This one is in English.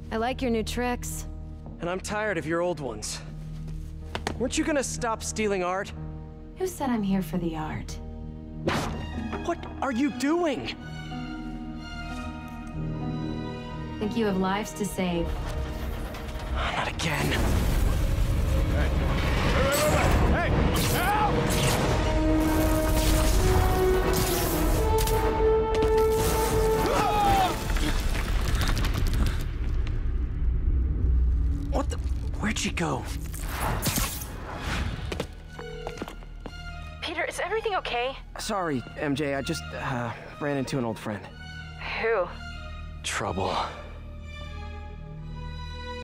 I like your new tricks. And I'm tired of your old ones. Weren't you gonna stop stealing art? Who said I'm here for the art? What are you doing? Think you have lives to save. Not again. Hey! Help! What the? Where'd she go? Peter, is everything okay? Sorry, MJ, I just ran into an old friend. Who? Trouble.